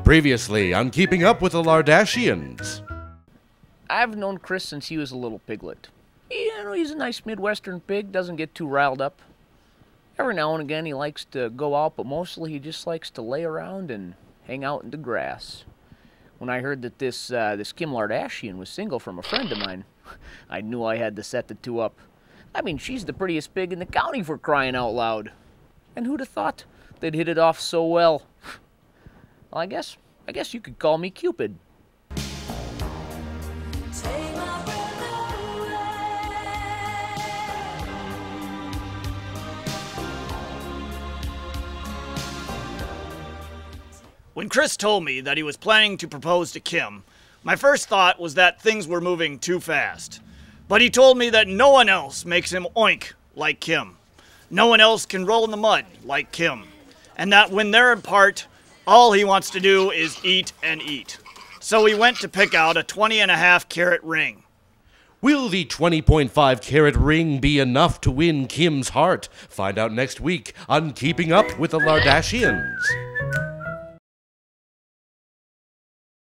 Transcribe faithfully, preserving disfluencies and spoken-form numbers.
Previously on Keeping Up with the Lardashians. I've known Kris since he was a little piglet. You know, he's a nice Midwestern pig, doesn't get too riled up. Every now and again he likes to go out, but mostly he just likes to lay around and hang out in the grass. When I heard that this uh, this Kim Lardashian was single from a friend of mine, I knew I had to set the two up. I mean, she's the prettiest pig in the county, for crying out loud. And who'd have thought they'd hit it off so well? Well, I guess, I guess you could call me Cupid. When Kris told me that he was planning to propose to Kim, my first thought was that things were moving too fast. But he told me that no one else makes him oink like Kim. No one else can roll in the mud like Kim. And that when they're apart, all he wants to do is eat and eat. So we went to pick out a twenty and a half carat ring. Will the twenty point five carat ring be enough to win Kim's heart? Find out next week on Keeping Up with the Lardashians.